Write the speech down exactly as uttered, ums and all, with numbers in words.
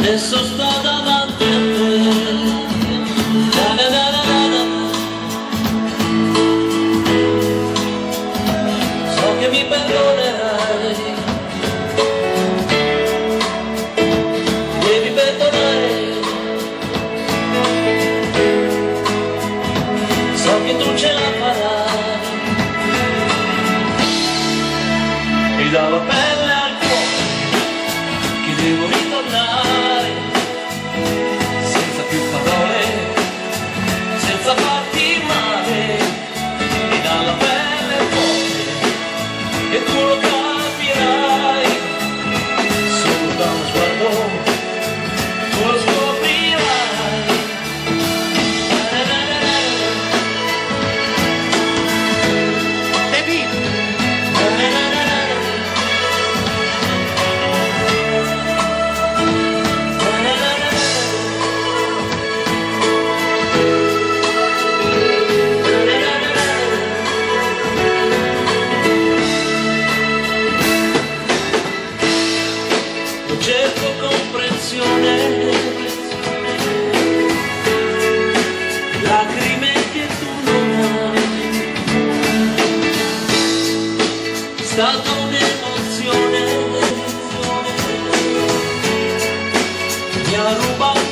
adesso sto davanti a te. Da da da da da da. So che mi perdonerai, devi perdonare, so che tu ce la farai, e dalla pelle al cuore che devo ritornare, senza più parole, senza farti male, e dalla pelle al cuore, e tu lo capirai, solo da uno sguardo tu lo scoprirai. Baby. Cerco comprensione, lacrime che tu non hai, è stata un'emozione, mi ha rubato